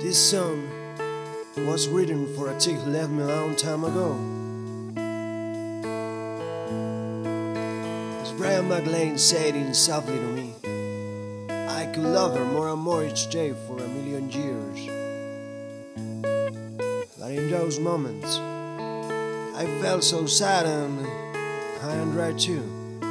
This song was written for a chick who left me a long time ago. As Brian McLean said it softly to me, I could love her more and more each day for a million years. But in those moments, I felt so sad and high and dry too.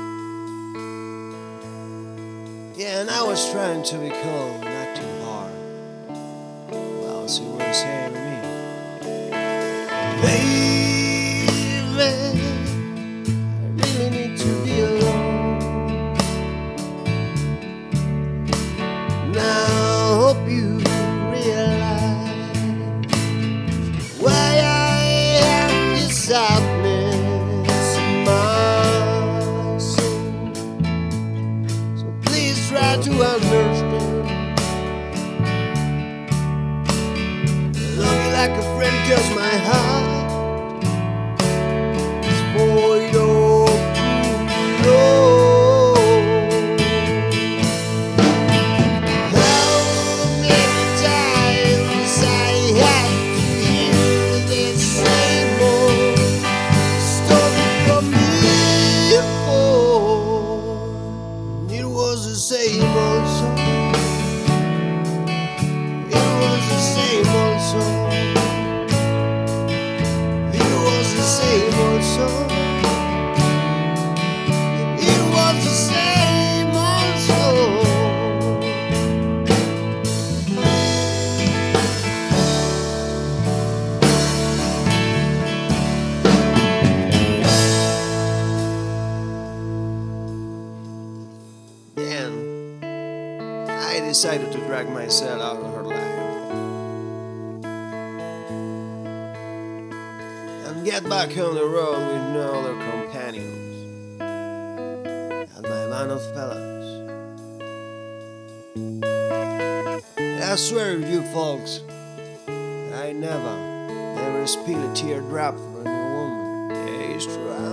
Yeah, and I was trying to be cold, not too hard. Well, she was saying to me, baby, I really need to be alone. Now I hope you realize why I have this sadness in my soul. So please try to understand. Love you like a friend, 'cause my heart is void of love. How many times I had to hear this same old story from before. It was the same old song. It was the same old song. It was the same old song. It was the same old song. Then I decided to drag myself out of her life and get back on the road with no other companions and my band of fellows. I swear to you folks that I never spill a teardrop for a new woman. Yeah, it's true.